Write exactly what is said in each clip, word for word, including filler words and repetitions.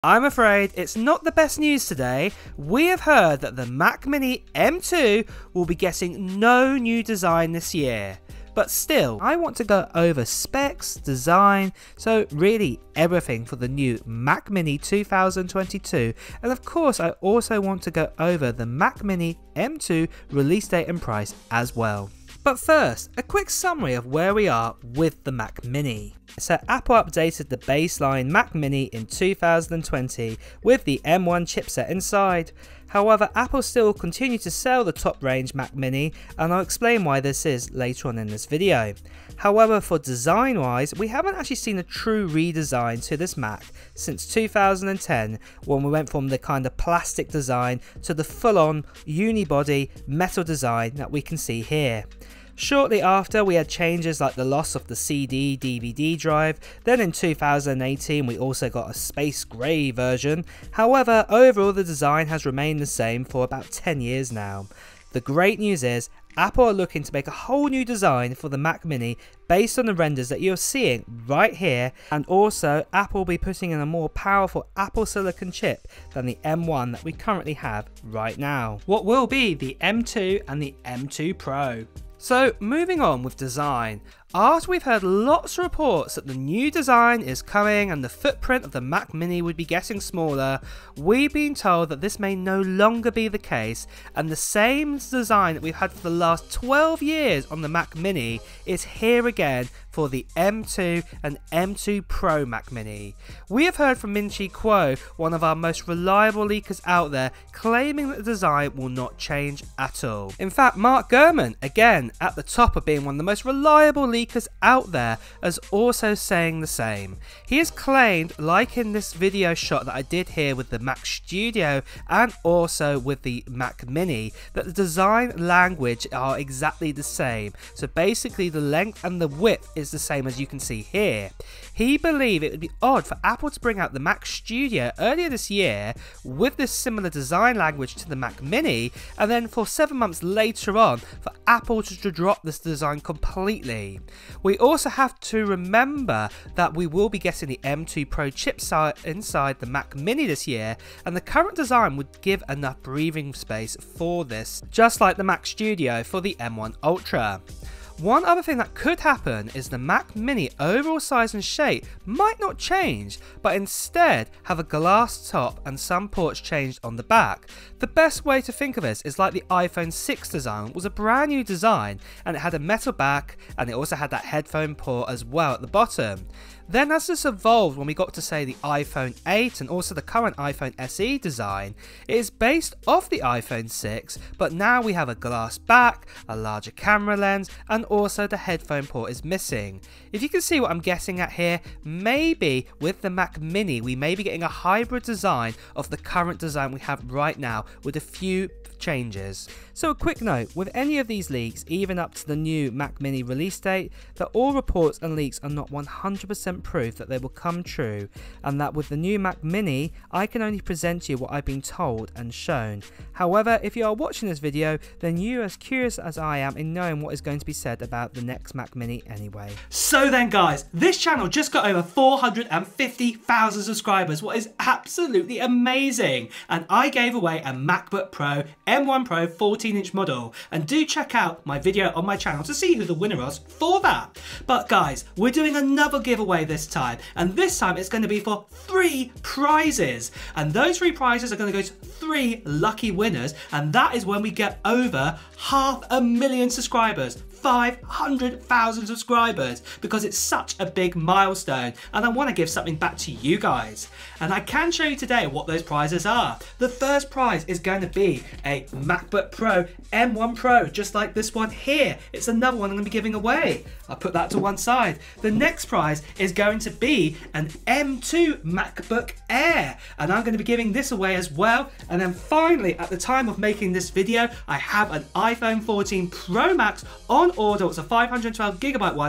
I'm afraid it's not the best news today. We have heard that the Mac Mini M two will be getting no new design this year. But still, I want to go over specs, design, so really everything for the new Mac Mini two thousand twenty-two. And of course, I also want to go over the Mac Mini M two release date and price as well. But first, a quick summary of where we are with the Mac Mini. So Apple updated the baseline Mac Mini in two thousand twenty with the M one chipset inside. However, Apple still continue to sell the top range Mac Mini, and I'll explain why this is later on in this video. However, for design wise, we haven't actually seen a true redesign to this Mac since two thousand ten, when we went from the kind of plastic design to the full on unibody metal design that we can see here. Shortly after, we had changes like the loss of the C D D V D drive. Then in two thousand eighteen we also got a space grey version. However, overall the design has remained the same for about ten years now. The great news is Apple are looking to make a whole new design for the Mac Mini based on the renders that you're seeing right here, and also Apple will be putting in a more powerful Apple Silicon chip than the M one that we currently have right now. What will be the M two and the M two Pro. So moving on with design, after we've heard lots of reports that the new design is coming and the footprint of the Mac Mini would be getting smaller, we've been told that this may no longer be the case, and the same design that we've had for the last twelve years on the Mac Mini is here again for the M two and M two Pro Mac Mini. We have heard from Ming-Chi Kuo, one of our most reliable leakers out there, claiming that the design will not change at all. In fact, Mark Gurman, again at the top of being one of the most reliable leakers out there, is also saying the same. He has claimed, like in this video shot that I did here with the Mac Studio and also with the Mac Mini, that the design language are exactly the same. So basically the length and the width is the same as you can see here. He believed it would be odd for Apple to bring out the Mac Studio earlier this year with this similar design language to the Mac Mini, and then for seven months later on for Apple to, to drop this design completely. We also have to remember that we will be getting the M two Pro chipset inside the Mac Mini this year, and the current design would give enough breathing space for this, just like the Mac Studio for the M one Ultra. One other thing that could happen is the Mac Mini overall size and shape might not change, but instead have a glass top and some ports changed on the back. The best way to think of this is like the iPhone six design was a brand new design, and it had a metal back, and it also had that headphone port as well at the bottom. Then as this evolved, when we got to say the iPhone eight and also the current iPhone S E design, it is based off the iPhone six, but now we have a glass back, a larger camera lens, and also the headphone port is missing. If you can see what I'm getting at here, maybe with the Mac Mini we may be getting a hybrid design of the current design we have right now with a few changes. So a quick note, with any of these leaks, even up to the new Mac Mini release date, that all reports and leaks are not one hundred percent proof that they will come true, and that with the new Mac Mini I can only present you what I've been told and shown. However, if you are watching this video, then you are as curious as I am in knowing what is going to be said about the next Mac Mini anyway. So then guys, this channel just got over four hundred fifty thousand subscribers, what is absolutely amazing, and I gave away a MacBook Pro M one Pro fourteen inch model, and do check out my video on my channel to see who the winner was for that. But guys, we're doing another giveaway this time, and this time it's going to be for three prizes, and those three prizes are going to go to three lucky winners, and that is when we get over half a million subscribers. five hundred thousand subscribers, because it's such a big milestone and I want to give something back to you guys. And I can show you today what those prizes are. The first prize is going to be a MacBook Pro M one Pro, just like this one here. It's another one I'm going to be giving away. I'll put that to one side. The next prize is going to be an M two MacBook Air, and I'm going to be giving this away as well. And then finally, at the time of making this video, I have an iPhone fourteen Pro Max on order. It's a five hundred twelve gigabyte one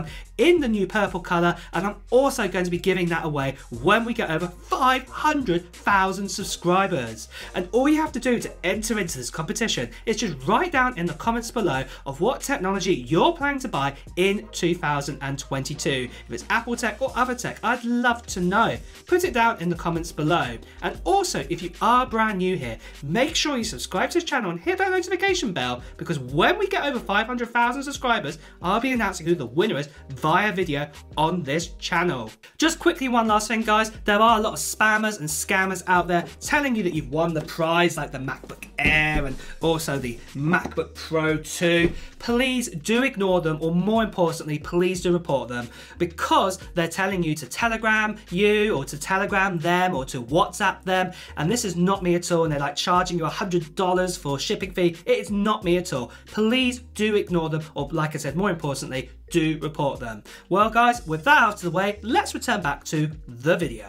in the new purple colour, and I'm also going to be giving that away when we get over five hundred thousand subscribers. And all you have to do to enter into this competition is just write down in the comments below of what technology you're planning to buy in two thousand twenty-two. If it's Apple tech or other tech, I'd love to know. Put it down in the comments below. And also, if you are brand new here, make sure you subscribe to this channel and hit that notification bell, because when we get over five hundred thousand subscribers, I'll be announcing who the winner is via video on this channel. Just quickly, one last thing guys, there are a lot of spammers and scammers out there telling you that you've won the prize, like the MacBook Air and also the MacBook Pro two. Please do ignore them, or more importantly, please do report them, because they're telling you to Telegram you or to Telegram them or to WhatsApp them, and this is not me at all, and they're like charging you one hundred dollars for shipping fee. It is not me at all. Please do ignore them, or like I said, more importantly, do report them. Well guys, with that out of the way, let's return back to the video.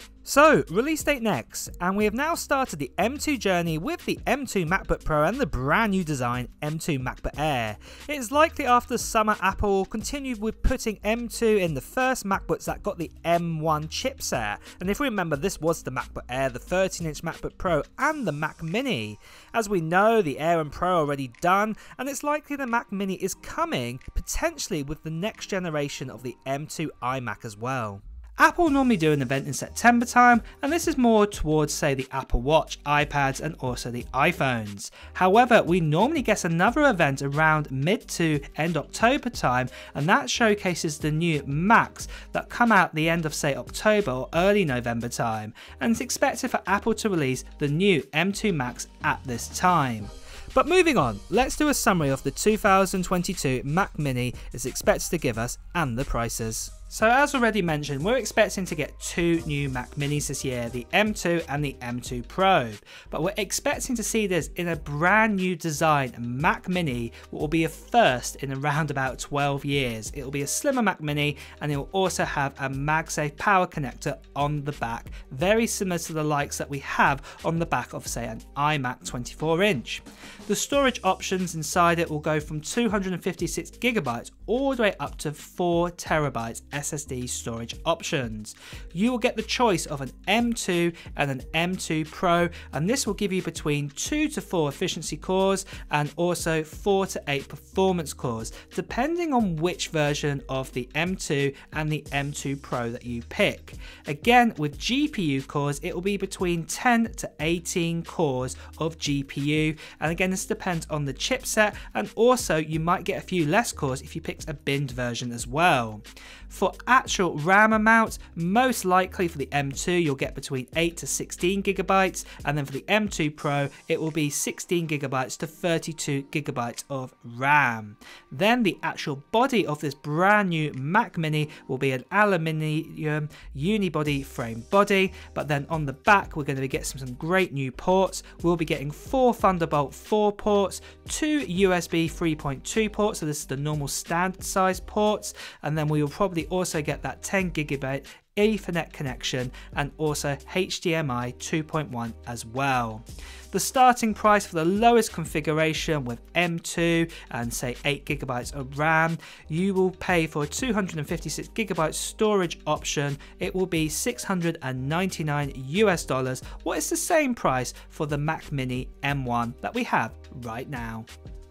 So, release date next, and we have now started the M two journey with the M two MacBook Pro and the brand new design M two MacBook Air. It is likely after the summer Apple will continue with putting M two in the first MacBooks that got the M one chipset, and if we remember, this was the MacBook Air, the thirteen inch MacBook Pro and the Mac Mini. As we know, the Air and Pro are already done, and it's likely the Mac Mini is coming, potentially with the next generation of the M two iMac as well. Apple normally do an event in September time, and this is more towards, say, the Apple Watch, iPads and also the iPhones. However, we normally get another event around mid to end October time, and that showcases the new Macs that come out the end of, say, October or early November time, and it's expected for Apple to release the new M two Macs at this time. But moving on, let's do a summary of the two thousand twenty-two Mac Mini is expected to give us and the prices. So as already mentioned, we're expecting to get two new Mac Minis this year, the M two and the M two Pro. But we're expecting to see this in a brand new design Mac Mini, what will be a first in around about twelve years. It will be a slimmer Mac Mini, and it will also have a MagSafe power connector on the back, very similar to the likes that we have on the back of, say, an iMac twenty-four inch. The storage options inside it will go from two hundred fifty-six gigabytes all the way up to four terabytes S S D storage options. You will get the choice of an M two and an M two Pro, and this will give you between two to four efficiency cores and also four to eight performance cores, depending on which version of the M two and the M two Pro that you pick. Again, with G P U cores, it will be between ten to eighteen cores of G P U, and again, this depends on the chipset, and also you might get a few less cores if you picked a binned version as well. For actual RAM amount, most likely for the M two you'll get between eight to sixteen gigabytes, and then for the M two Pro it will be sixteen gigabytes to thirty-two gigabytes of RAM. Then the actual body of this brand new Mac Mini will be an aluminium unibody frame body, but then on the back we're going to be getting some, some great new ports. We'll be getting four Thunderbolt four ports, two U S B three point two ports, so this is the normal standard size ports, and then we will probably also get that ten gigabit Ethernet connection and also H D M I two point one as well. The starting price for the lowest configuration with M two and say eight gigabytes of RAM, you will pay for a two hundred fifty-six gigabyte storage option. It will be six hundred ninety-nine US dollars, what is the same price for the Mac Mini M one that we have right now.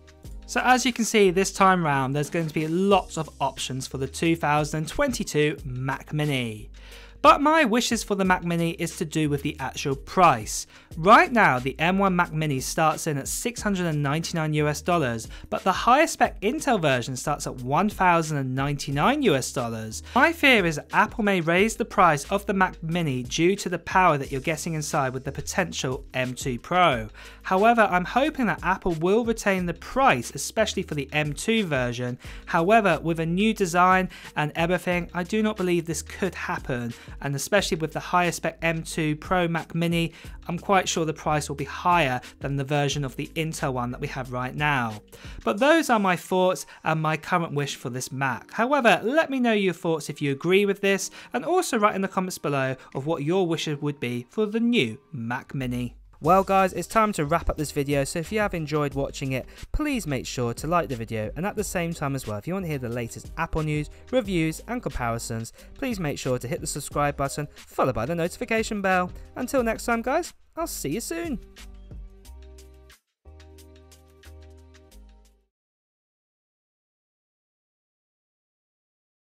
So as you can see, this time round there's going to be lots of options for the two thousand twenty-two Mac Mini. But my wishes for the Mac Mini is to do with the actual price. Right now, the M one Mac Mini starts in at six hundred ninety-nine US dollars, but the higher spec Intel version starts at one thousand ninety-nine US dollars. My fear is that Apple may raise the price of the Mac Mini due to the power that you're getting inside with the potential M two Pro. However, I'm hoping that Apple will retain the price, especially for the M two version. However, with a new design and everything, I do not believe this could happen. And especially with the higher spec M two Pro Mac Mini, I'm quite sure the price will be higher than the version of the Intel one that we have right now. But those are my thoughts and my current wish for this Mac. However, let me know your thoughts if you agree with this, and also write in the comments below of what your wishes would be for the new Mac Mini. Well guys, it's time to wrap up this video, so if you have enjoyed watching it, please make sure to like the video, and at the same time as well, if you want to hear the latest Apple news, reviews and comparisons, please make sure to hit the subscribe button followed by the notification bell. Until next time guys, I'll see you soon.